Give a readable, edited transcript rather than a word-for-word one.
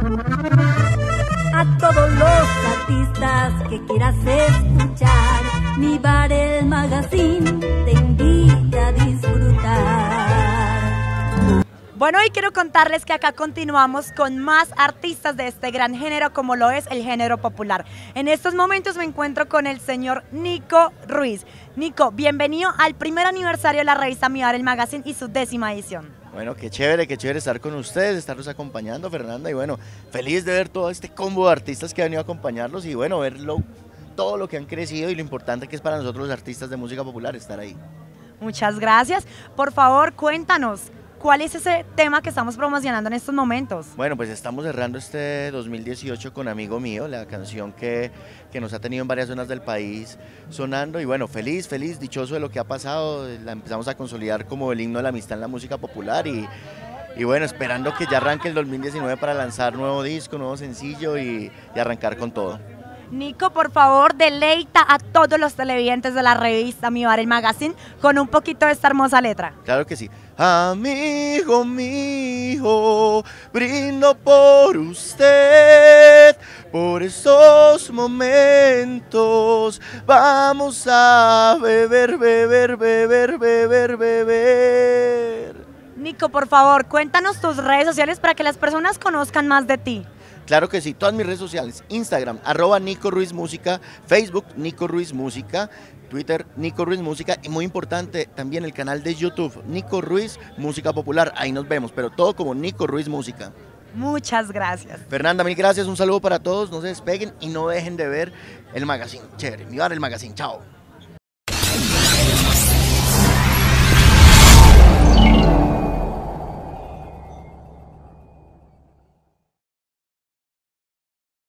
A todos los artistas que quieras escuchar, Mi Bar el Magazine te invita a disfrutar. Bueno, y quiero contarles que acá continuamos con más artistas de este gran género como lo es el género popular. En estos momentos me encuentro con el señor Nico Ruiz. Nico, bienvenido al primer aniversario de la revista Mi Bar el Magazine y su 10ª edición. Bueno, qué chévere estar con ustedes, estarlos acompañando, Fernanda, y bueno, feliz de ver todo este combo de artistas que han venido a acompañarlos y bueno, todo lo que han crecido y lo importante que es para nosotros los artistas de música popular estar ahí. Muchas gracias. Por favor, cuéntanos, ¿cuál es ese tema que estamos promocionando en estos momentos? Bueno, pues estamos cerrando este 2018 con Amigo Mío, la canción que nos ha tenido en varias zonas del país sonando y bueno, feliz, dichoso de lo que ha pasado, la empezamos a consolidar como el himno de la amistad en la música popular y bueno, esperando que ya arranque el 2019 para lanzar nuevo disco, nuevo sencillo y arrancar con todo. Nico, por favor, deleita a todos los televidentes de la revista Mi Bar el Magazine con un poquito de esta hermosa letra. Claro que sí. Amigo mío, brindo por usted, por estos momentos, vamos a beber, beber, beber, beber, beber. Nico, por favor, cuéntanos tus redes sociales para que las personas conozcan más de ti. Claro que sí, todas mis redes sociales, Instagram, @Nico Ruiz Música, Facebook, Nico Ruiz Música, Twitter, Nico Ruiz Música y muy importante también el canal de YouTube, Nico Ruiz Música Popular, ahí nos vemos, pero todo como Nico Ruiz Música. Muchas gracias. Fernanda, mil gracias, un saludo para todos, no se despeguen y no dejen de ver el magazine, chévere, Mi Bar el Magazine, chao.